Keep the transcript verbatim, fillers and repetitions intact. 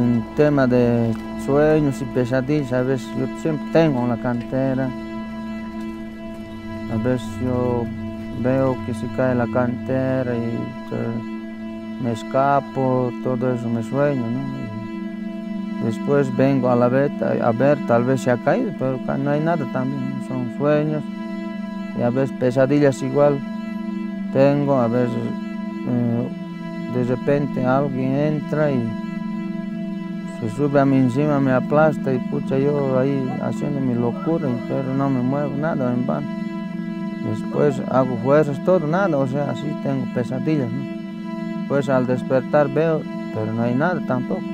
En tema de sueños y pesadillas, a veces yo siempre tengo en la cantera. A veces yo veo que se cae la cantera y te- me escapo, todo eso me sueño, ¿no? Y después vengo a la vez a ver, tal vez se ha caído, pero ca- no hay nada también, ¿no? Son sueños. Y a veces pesadillas igual tengo, a veces eh, de repente alguien entra y se sube a mí encima, me aplasta y pucha yo ahí haciendo mi locura, y- pero no me muevo nada en vano. Después hago fuerzas, todo, nada, o sea, así tengo pesadillas, ¿no? Pues al despertar veo, pero no hay nada tampoco.